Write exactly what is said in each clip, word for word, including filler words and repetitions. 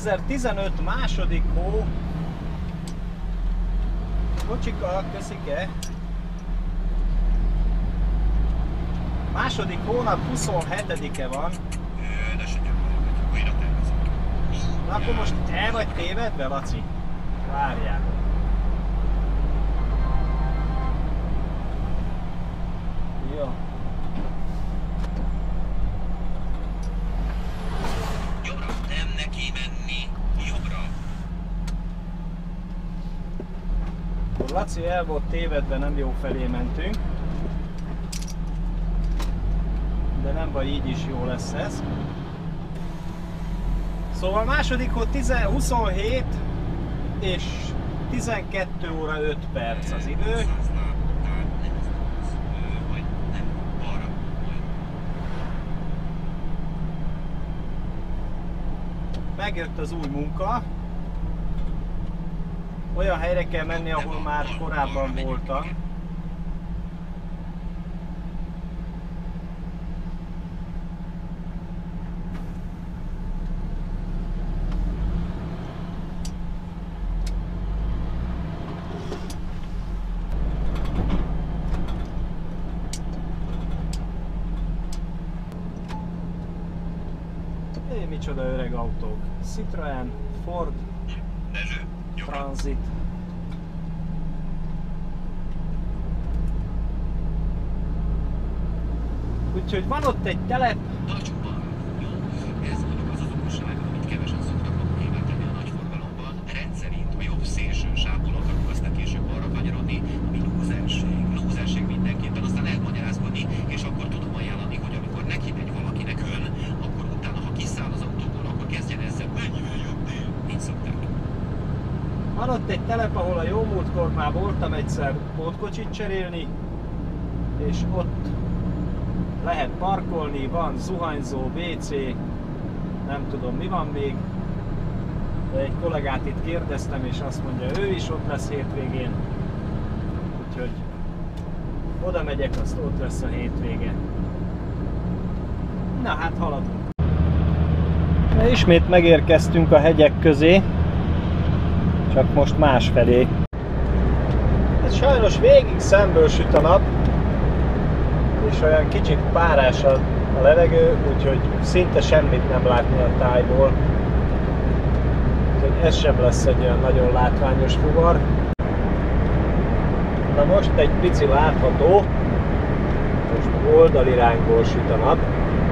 kétezer-tizenöt második hó. Kocsika, köszike. Második hónap huszonhetedike van. Na akkor most el vagy tévedve, Laci? Várjál. Jó. Jobbra, nem neki menni, jobbra. Laci el volt tévedve, nem jó felé mentünk. De nem baj, így is jó lesz ez. Szóval második hó huszonhét és tizenkettő óra öt perc az idő. Megjött az új munka. Olyan helyre kell menni, ahol már korábban voltam. Hé, micsoda öreg autók. Citroen, Ford, Transit. Úgyhogy van ott egy telep. Ez mondjuk az az okosság, amit kevesen szoktak magukével tenni a nagy forgalomban. Rendszerint a jobb szélső sávból akarunk aztán később arra kanyarodni, ami lúzerség. Lúzerség mindenképpen, aztán elmagyarázkodni, és akkor tudom ajánlani, hogy amikor neki megy valakinek ön, akkor utána, ha kiszáll az autóból, akkor kezdjen ezzel mennyivel jobbnél. Így szokták. Van ott egy telep, ahol a jó múltkor már voltam egyszer pótkocsit cserélni, és ott lehet parkolni, van zuhanyzó, vé cé, nem tudom mi van még. De egy kollégát itt kérdeztem, és azt mondja, ő is ott lesz hétvégén. Úgyhogy oda megyek, azt ott lesz a hétvége. Na hát haladunk. Na, ismét megérkeztünk a hegyek közé, csak most másfelé. Hát sajnos végig szemből süt a nap, és olyan kicsit párás a, a levegő, úgyhogy szinte semmit nem látni a tájból. Úgyhogy ez sem lesz egy olyan nagyon látványos fuvar. Na most egy pici látható, most oldalirányból süt a nap.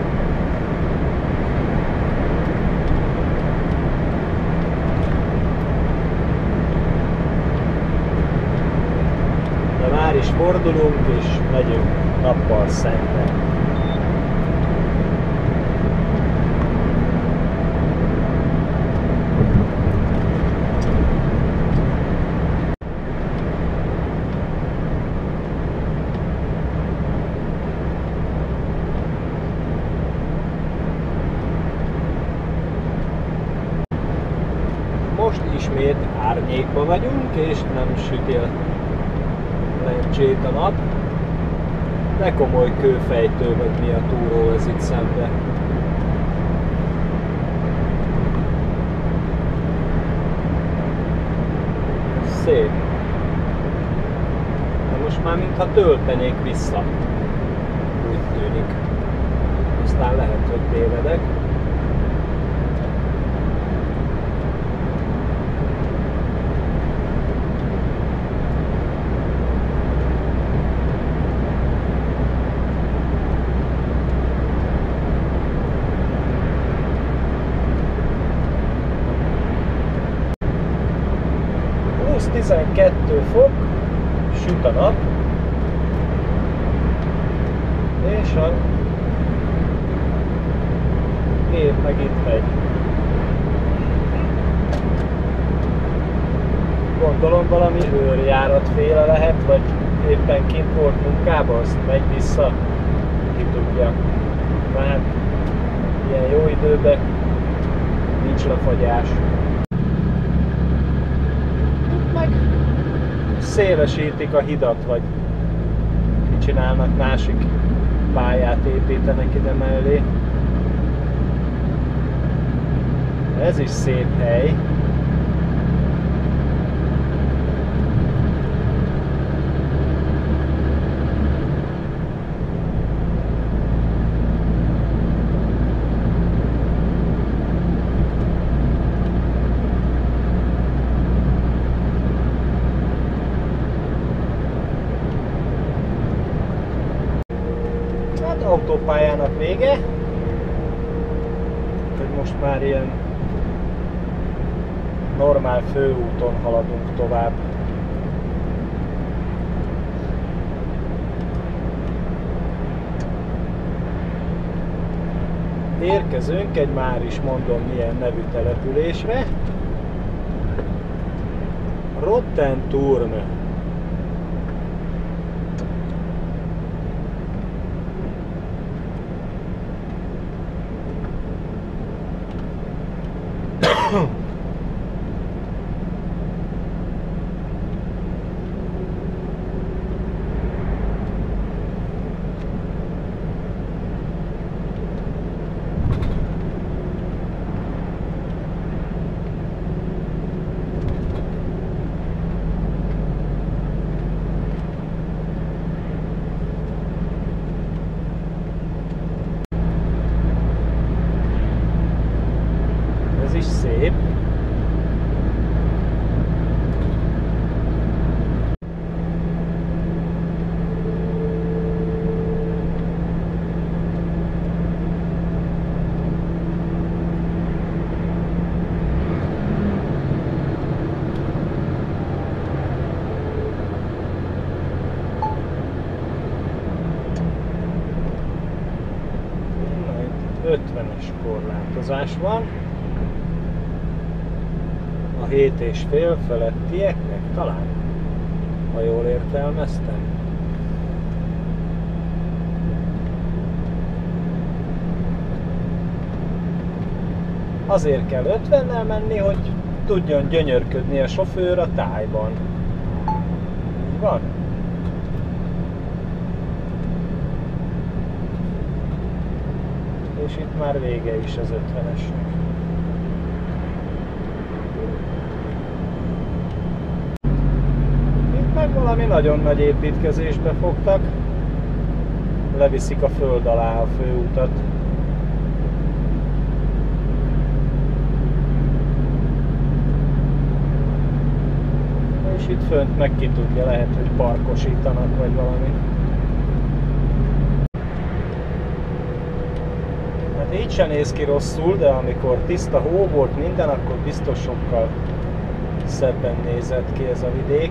De már is fordulunk és megyünk nappal szemben. Most ismét árnyékba vagyunk, és nem sütél lencsét a nap. De komoly kőfejtő, vagy mi a túró ez itt szembe. Szép. De most már mintha töltenék vissza. Úgy tűnik. Aztán lehet, hogy tévedek. tizenkettő fok, süt a nap, és a gép meg itt megy. Gondolom valami őrjáratféle lehet, vagy éppen kint volt munkában, azt megy vissza, ki tudja. Mert ilyen jó időben nincs lefagyás. Szélesítik a hidat, vagy mit csinálnak, másik pályát építenek ide mellé. Ez is szép hely. Hát autópályának vége. Hogy most már ilyen normál főúton haladunk tovább. Érkezünk egy már is mondom milyen nevű településre. Rottenturm. Ez is szép. ötvenes korlátozás van. A hét és fél felettieknek talán, ha jól értelmeztem. Azért kell ötvennel menni, hogy tudjon gyönyörködni a sofőr a tájban. Így van? És itt már vége is az ötvenesnek. Itt meg valami nagyon nagy építkezésbe fogtak. Leviszik a föld alá a főutat. És itt fönt meg ki tudja, lehet, hogy parkosítanak vagy valami. Így sem néz ki rosszul, de amikor tiszta hó volt minden, akkor biztos sokkal szebben nézett ki ez a vidék.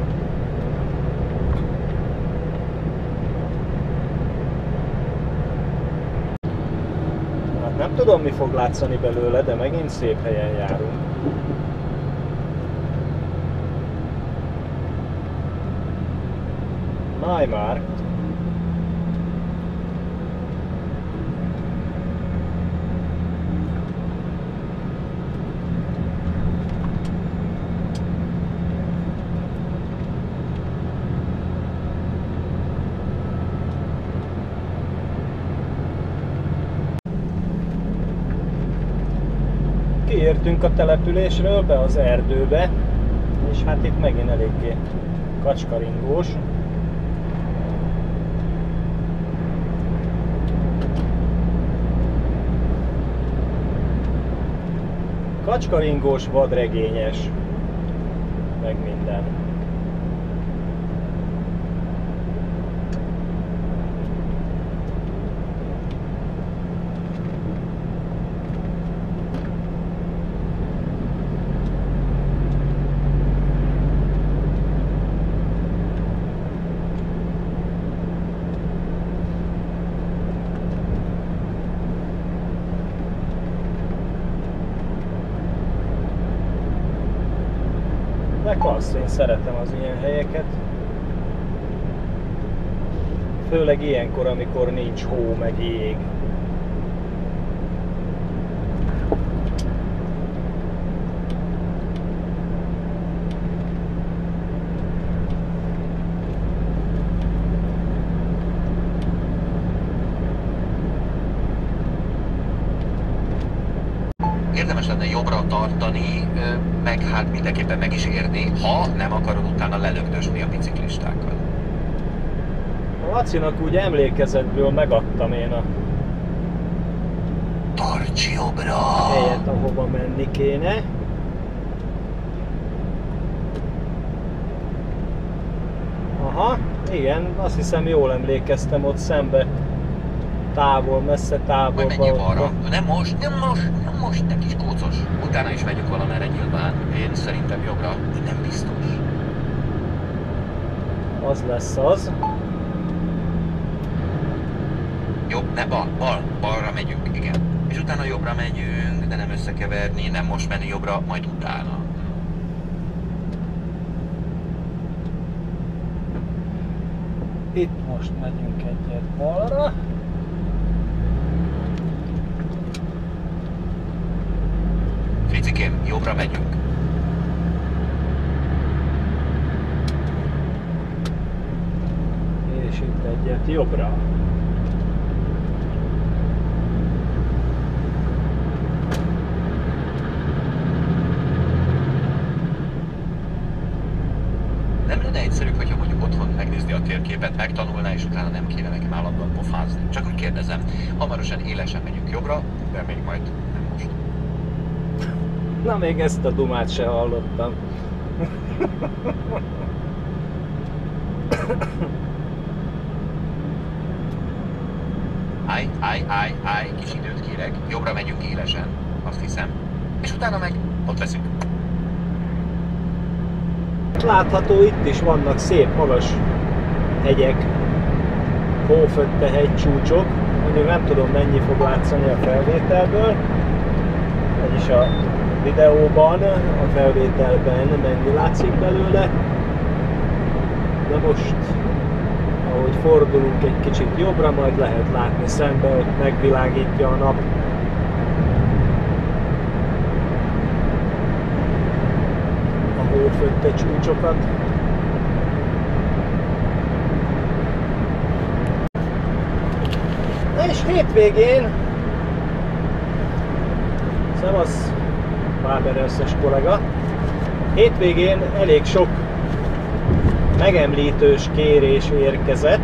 Hát nem tudom, mi fog látszani belőle, de megint szép helyen járunk. Neumarkt. Kiértünk a településről be az erdőbe, és hát itt megint eléggé kacskaringós. Kacskaringós, vadregényes, meg minden. De klassz, én szeretem az ilyen helyeket. Főleg ilyenkor, amikor nincs hó meg jég. Érdemes lenne jobbra tartani, meg hát mindenképpen meg is érni, ha nem akarod utána lelögdösni a biciklistákkal. A Lacinak úgy emlékezetből megadtam én a tarts jobbra! helyet, ahova menni kéne. Aha, igen, azt hiszem jól emlékeztem ott szembe. Távol, messze távolba. Majd menjél balra. Nem most, nem most, nem most, te kis kócos. Utána is megyünk valamerre nyilván. Én szerintem jobbra, de nem biztos. Az lesz az. Jobb, ne bal, bal, balra megyünk, igen. És utána jobbra megyünk, de nem összekeverni, nem most menni jobbra, majd utána. Itt most megyünk egyet balra. Fricikém, jobbra megyünk. És itt egyet jobbra. Nem lenne egyszerűbb, hogyha mondjuk otthon megnézni a térképet, megtanulná, és utána nem kéne nekem állandóan pofázni. Csak úgy kérdezem, hamarosan élesen megyünk jobbra, de még majd nem most. Na, még ezt a dumát se hallottam. Állj, állj, állj, állj, kis időt kérek, jobbra megyünk élesen, azt hiszem. És utána meg ott leszünk. Látható, itt is vannak szép magas hegyek, hófötte hegycsúcsok. Mondjuk nem tudom, mennyi fog látszani a felvételből, vagyis a videóban, a felvételben mennyi látszik belőle. De most, ahogy fordulunk egy kicsit jobbra, majd lehet látni szembe, ott megvilágítja a nap a hófötte csúcsokat. Na és hétvégén, szevasz Báberelszes kollega, hétvégén elég sok megemlítős kérés érkezett.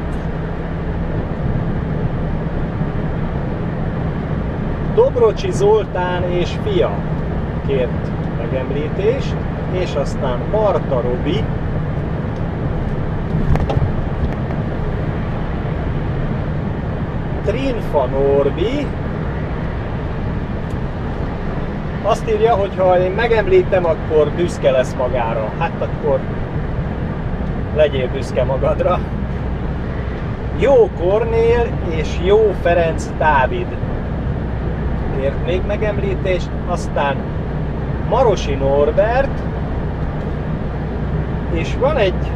Dobrocsi Zoltán és fia kért megemlítést, és aztán Marta Robi, Trinfa Norbi. Azt írja, hogy ha én megemlítem, akkor büszke lesz magára. Hát akkor legyél büszke magadra. Jó Kornél és Jó Ferenc Dávid kért még megemlítést, aztán Marosi Norbert, és van egy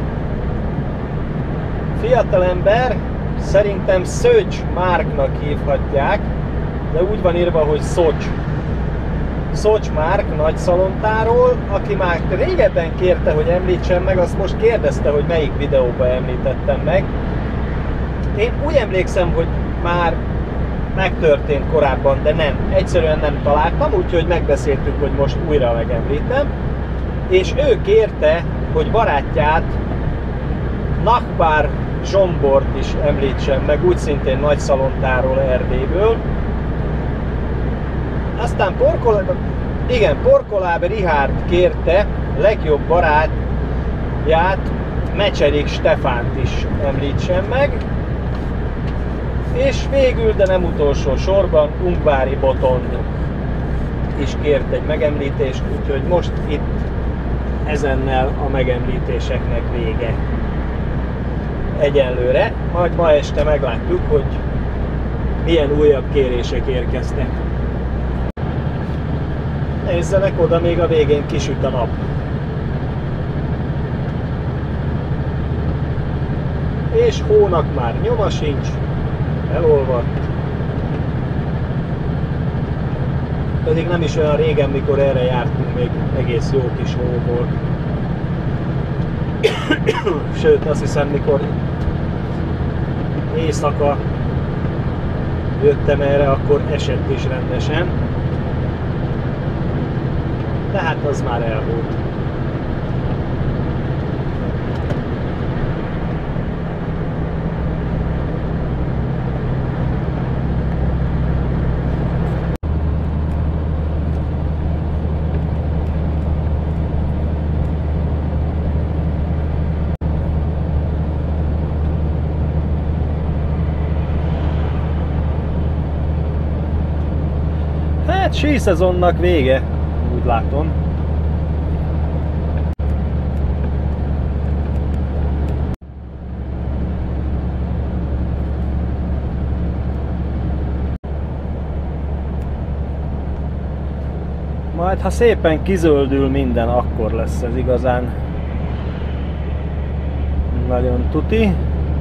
fiatalember, szerintem Szöcs Márknak hívhatják, de úgy van írva, hogy Szocs. Szocs Márk Nagyszalontáról, aki már régebben kérte, hogy említsem meg, azt most kérdezte, hogy melyik videóban említettem meg. Én úgy emlékszem, hogy már megtörtént korábban, de nem. Egyszerűen nem találtam, úgyhogy megbeszéltük, hogy most újra megemlítem. És ő kérte, hogy barátját, Nachbar Zsombort is említsem meg, úgy szintén Nagyszalontáról, Erdélyből. Aztán Porkoláb, igen, Porkoláb Richárd kérte legjobb barátját, Mecserik Stefánt is említsem meg. És végül, de nem utolsó sorban, Ungvári Botond is kért egy megemlítést, úgyhogy most itt ezennel a megemlítéseknek vége. Egyenlőre, majd ma este meglátjuk, hogy milyen újabb kérések érkeztek. Nézzenek oda, még a végén kisüt a nap. És hónak már nyoma sincs, elolvadt. Pedig nem is olyan régen, mikor erre jártunk, még egész jó kis hó volt. Sőt, azt hiszem, mikor éjszaka jöttem erre, akkor esett is rendesen. De hát az már el volt. Hát síszezonnak vége, úgy látom. Majd ha szépen kizöldül minden, akkor lesz ez igazán nagyon tuti.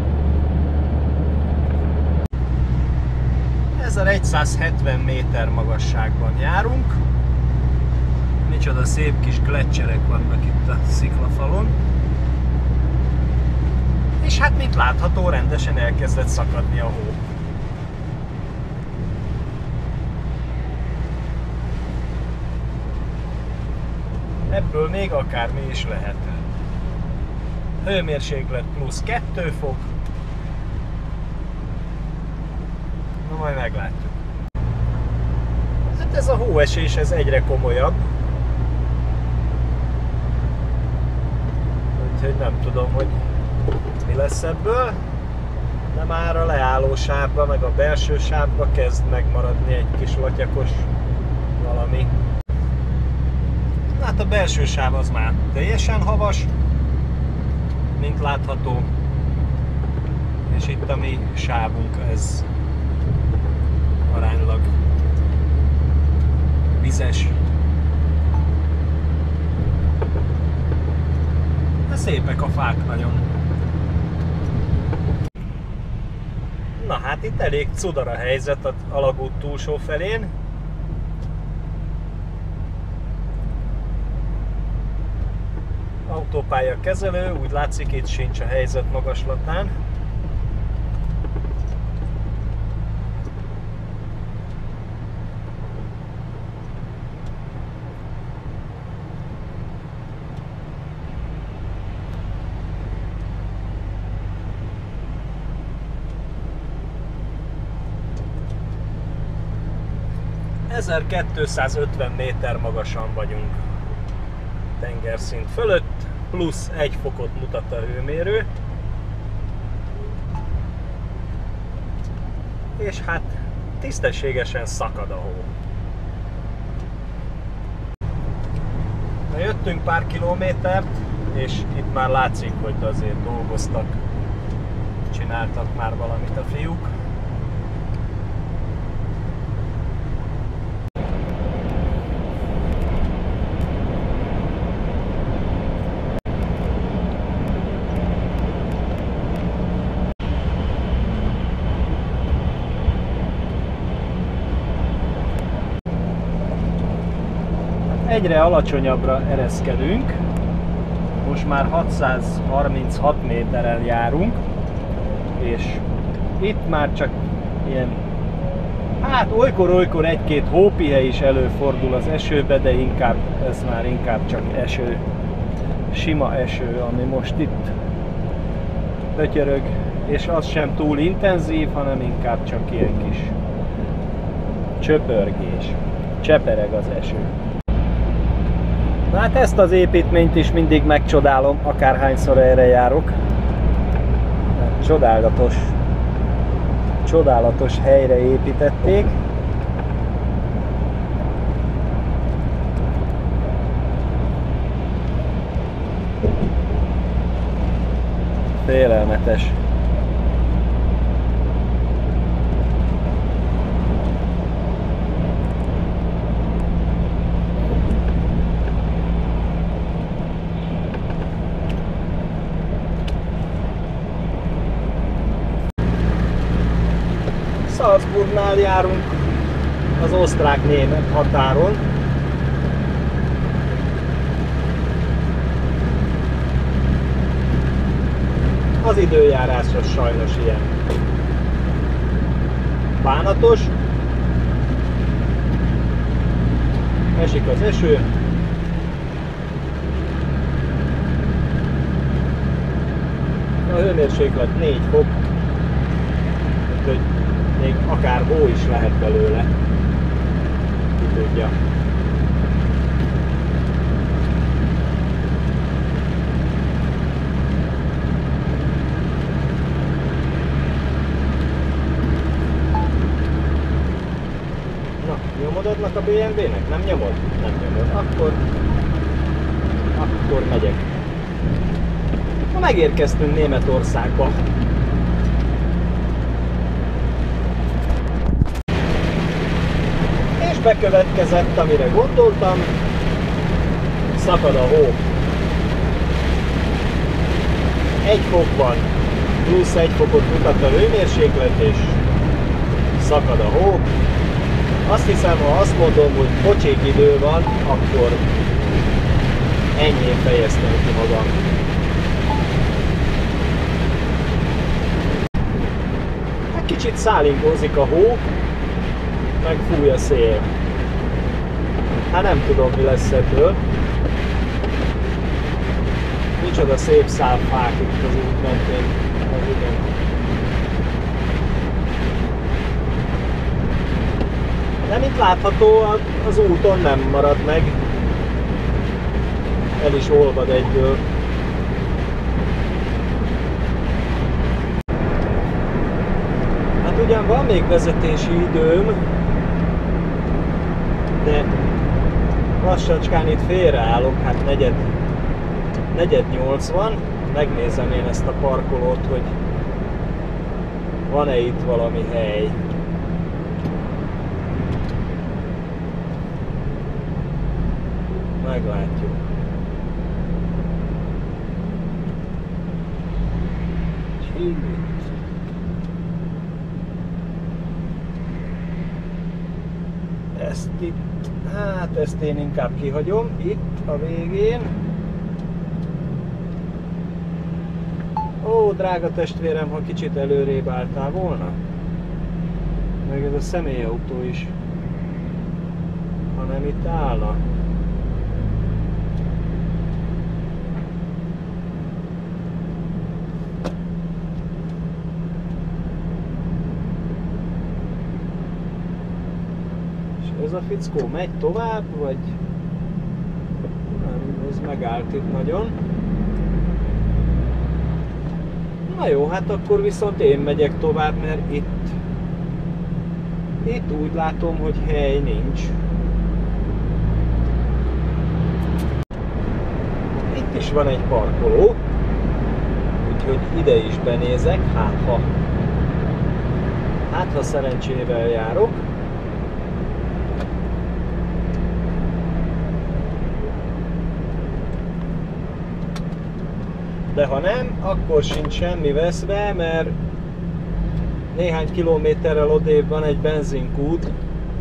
ezeregyszázhetven méter magasságban járunk. Micsoda szép kis gleccserek vannak itt a sziklafalon. És hát mint látható, rendesen elkezdett szakadni a hó. Ebből még akármi is lehet. Hőmérséklet plusz kettő fok. Na majd meglátjuk. Hát ez a hóesés, ez egyre komolyabb. Úgyhogy nem tudom, hogy mi lesz ebből. De már a leálló sávba, meg a belső sávba kezd megmaradni egy kis latyakos valami. Hát a belső sáv az már teljesen havas, mint látható. És itt a mi sávunk, ez aránylag vizes. De szépek a fák nagyon. Na hát itt elég cudar a helyzet az alagút túlsó felén. Autópálya kezelő, úgy látszik, itt sincs a helyzet magaslatán. ezerkétszázötven méter magasan vagyunk tengerszint fölött, plusz egy fokot mutat a hőmérő. És hát tisztességesen szakad a hó. Na, jöttünk pár kilométert, és itt már látszik, hogy azért dolgoztak, csináltak már valamit a fiúk. Egyre alacsonyabbra ereszkedünk, most már hatszázharminchat méteren járunk, és itt már csak ilyen, hát olykor-olykor egy-két hópihe is előfordul az esőbe, de inkább, ez már inkább csak eső, sima eső, ami most itt pötyörög, és az sem túl intenzív, hanem inkább csak ilyen kis csöpörgés, csepereg az eső. Na hát ezt az építményt is mindig megcsodálom, akárhányszor erre járok. Csodálatos, csodálatos helyre építették. Félelmetes. Salzburgnál járunk, az osztrák-német határon. Az időjárás az sajnos ilyen bánatos. Esik az eső, hőmérséklet négy fok, úgyhogy még akár hó is lehet belőle, ki tudja. Na, nyomod adnak a bé em vé-nek? Nem nyomod? Nem nyomod. Akkor, akkor megyek. Na, megérkeztünk Németországba. És bekövetkezett, amire gondoltam, szakad a hó. Egy fokban, plusz egy fokot mutat a hőmérséklet, és szakad a hó. Azt hiszem, ha azt mondom, hogy pocsék idő van, akkor ennyien fejeztem ki magam. Kicsit szálinkózik a hó, meg fúj a szél. Hát nem tudom, mi lesz ebből. Micsoda szép szálfák itt az út mentén. Az igen. De mint látható, az úton nem marad meg. El is olvad egyből. Ugyan van még vezetési időm, de lassacskán itt félreállok, hát negyed, negyed nyolc van. Megnézem én ezt a parkolót, hogy van-e itt valami hely. Meglátjuk. Ezt itt, hát ezt én inkább kihagyom, itt a végén. Ó, drága testvérem, ha kicsit előrébb álltál volna. Meg ez a személyautó is, ha nem itt állna. Ez a fickó megy tovább, vagy nem, ez megállt itt nagyon. Na jó, hát akkor viszont én megyek tovább, mert itt itt úgy látom, hogy hely nincs. Itt is van egy parkoló, úgyhogy ide is benézek, hát ha hát ha szerencsével járok. De ha nem, akkor sincs semmi veszve, mert néhány kilométerrel odébb van egy benzinkút.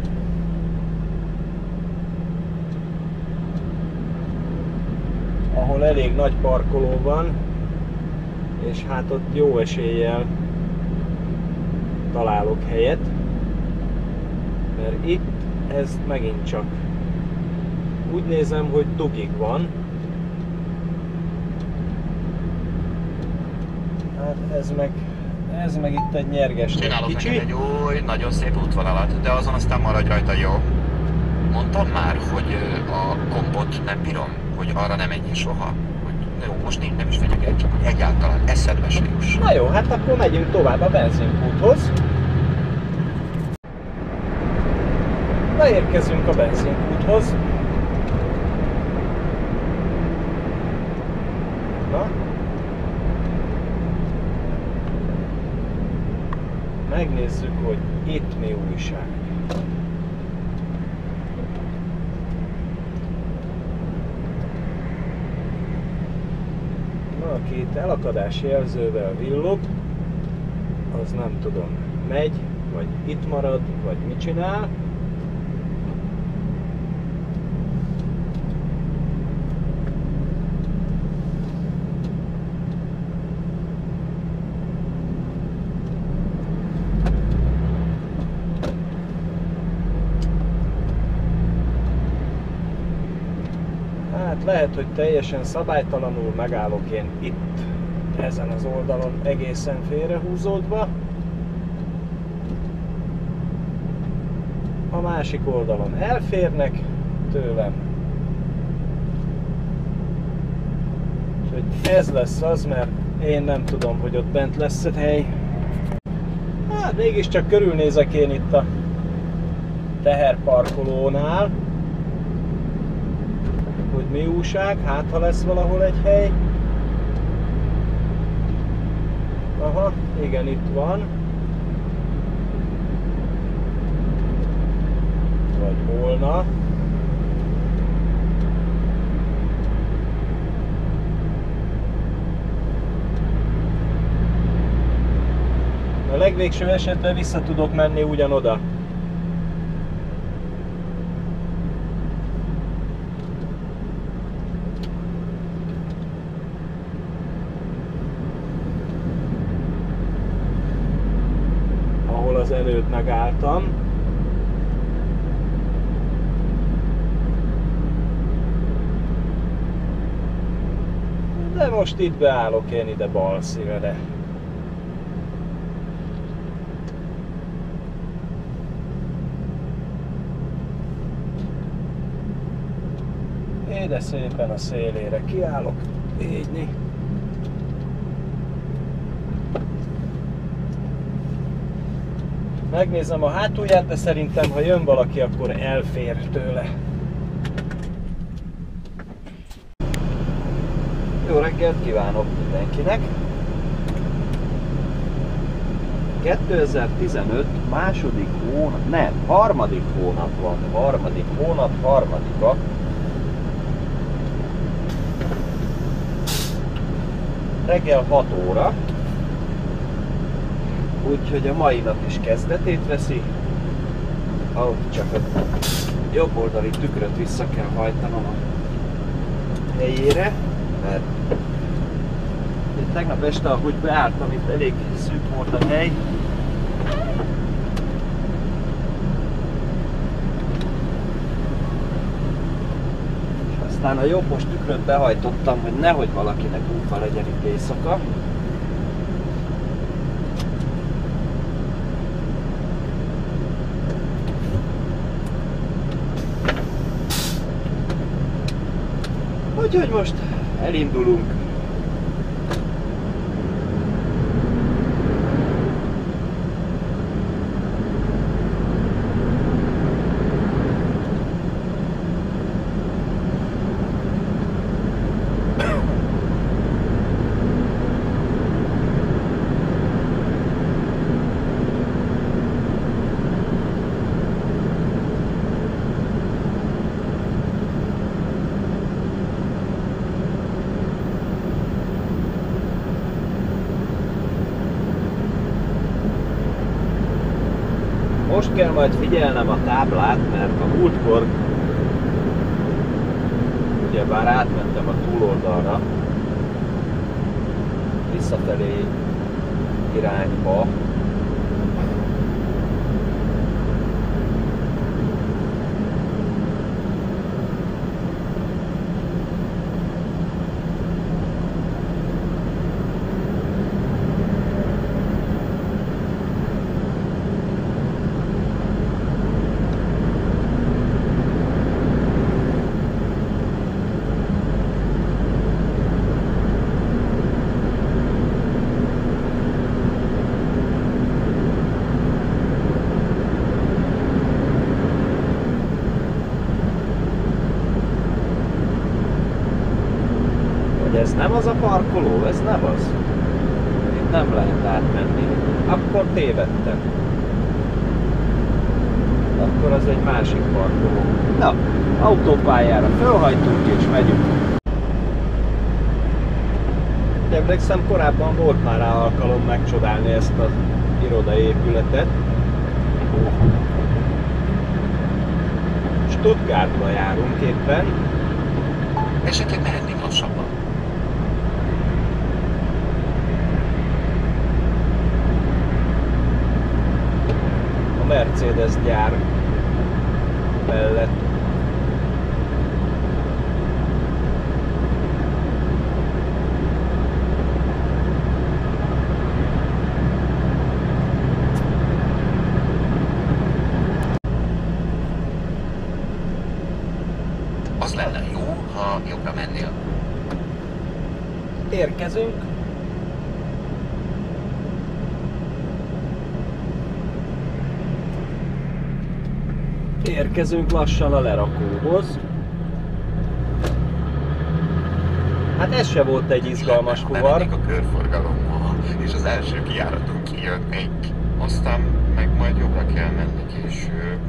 Ahol elég nagy parkoló van, és hát ott jó eséllyel találok helyet. Mert itt ez megint csak úgy nézem, hogy dugig van. Ez meg, ez meg itt egy nyerges Csinálok kicsi. neked egy új, nagyon szép útvonalat, de azon aztán maradj rajta, jó? Mondtam már, hogy a gombot nem bírom, hogy arra nem menjél soha. Hogy jó, most én nem is fenyeget, csak hogy egyáltalán eszedbe se juss. Na jó, hát akkor megyünk tovább a benzinkúthoz. Na, érkezünk a benzinkúthoz. Na. Megnézzük, hogy itt mi újság. Na, aki itt elakadás jelzővel villog, az nem tudom, megy, vagy itt marad, vagy mit csinál. Lehet, hogy teljesen szabálytalanul megállok én itt. ezen az oldalon egészen félrehúzódva. A másik oldalon elférnek tőlem. Úgyhogy ez lesz az, mert én nem tudom, hogy ott bent lesz egy hely. Hát mégiscsak körülnézek én itt a teherparkolónál, hogy mi újság, hát ha lesz valahol egy hely. Aha, igen, itt van. Vagy volna. A legvégső esetben vissza tudok menni ugyanoda. Ahol az előtt megálltam. De most itt beállok én ide bal szívre. De szépen a szélére kiállok, így. Megnézem a hátulját, de szerintem, ha jön valaki, akkor elfér tőle. Jó reggelt kívánok mindenkinek! kétezer-tizenöt második hónap, nem, harmadik hónap van, harmadik hónap, harmadika. Reggel hat óra, úgyhogy a mai nap is kezdetét veszi. Ahogy csak a jobb oldali tükröt vissza kell hajtanom a helyére, mert tegnap este, ahogy beálltam, itt elég szűk volt a hely. Aztán a jobbos tükröt behajtottam, hogy nehogy valakinek útba legyen itt éjszaka. Úgyhogy most elindulunk. Most kell majd figyelnem a táblát, mert a múltkor ugyebár átmentem a túloldalra, visszafelé irányba. Ez nem az a parkoló, ez nem az. Itt nem lehet átmenni. Akkor tévedtem. Akkor az egy másik parkoló. Na, autópályára fölhajtunk és megyünk. Emlékszem, korábban volt már rá alkalom megcsodálni ezt az irodaépületet. Stuttgartba járunk éppen. Esetleg mehetnénk lassabban. A Mercedes gyár mellett. érkezünk. Érkezünk lassan a lerakóhoz. Hát ez se volt egy izgalmas fuvar. Bemennék a körforgalommal, és az első kijáraton kijönnék. Aztán meg majd jobbra kell menni később.